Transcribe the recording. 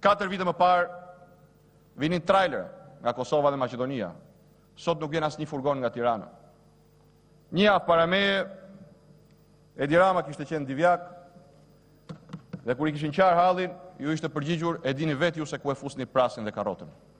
4 vite më parë vinin trailer nga Kosova dhe Maqedonia. Sot nuk vjen asnjë furgon nga Tirana. Një javë para meje, Edi Rama kishte qenë divjak dhe kur I kishin qarë hallin, ju ishte përgjigjur, e dini vetë ju se ku e fusni prasin dhe karrotën.